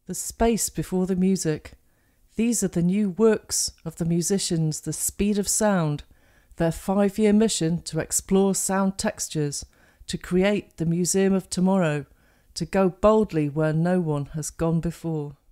The space before the music. These are the new works of the musicians, The Speed of Sound, their 5-year mission to explore sound textures, to create the Museum of Tomorrow, to go boldly where no one has gone before.